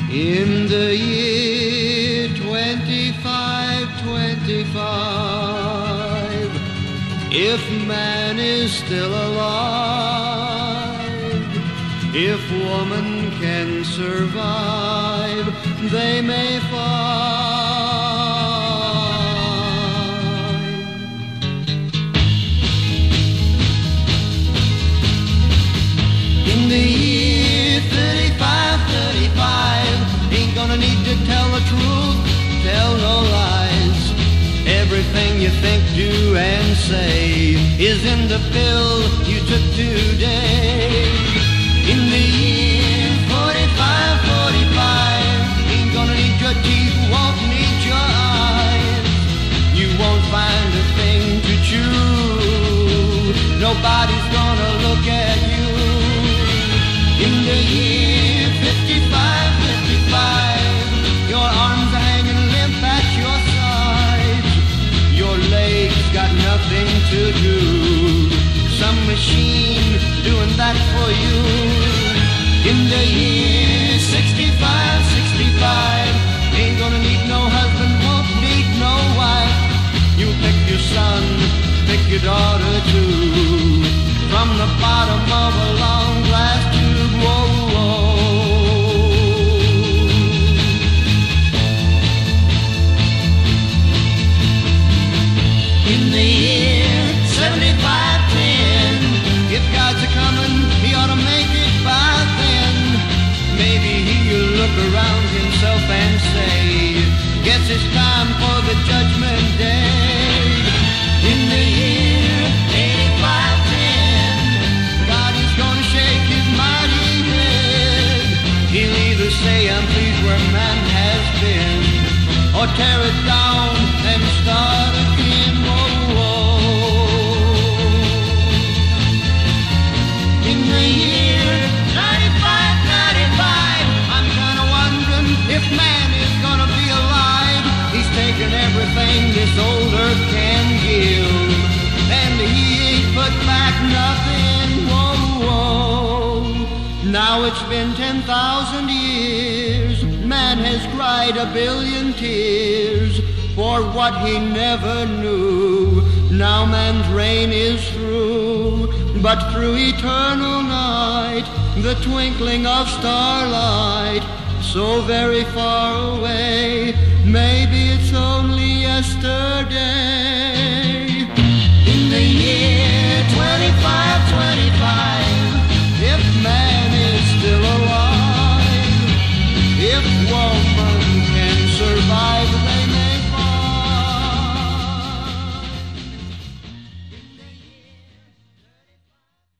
In the year 2525, if man is still alive, if woman can survive, they may find. In the year 3535, ain't gonna need to tell the truth, tell no lies. Everything you think, do, and say is in the pill you took today. In the year 4545, ain't gonna need your teeth, won't need your eyes. You won't find a thing to chew, nobody's gonna look at you. In the year 5555, your arms are hanging limp at your sides. Your legs got nothing to do, some machine doing that for you. In the year 6565, ain't gonna need no husband, won't need no wife. You pick your son, pick your daughter too, from the bottom of a long glass tube. Whoa, whoa. In the year 7510, if God's a-comin', he ought to make it by then. Maybe he'll look around himself and say, guess it's time for the Judgment Day. In the year 8510, God is gonna shake his mighty head. He'll either say, I'm pleased where man has been, or tear it down and start again. Whoa, whoa. In the year 9595, I'm kinda wondering if man is gonna be alive. He's taken everything this old earth can give, and he ain't put back nothing. Whoa, whoa. Now it's been 10,000 years, man has cried a billion tears for what he never knew. Now man's reign is through, but through eternal night, the twinkling of starlight, so very far away, maybe it's only yesterday. In the year 2525, if man is still alive, if woman can survive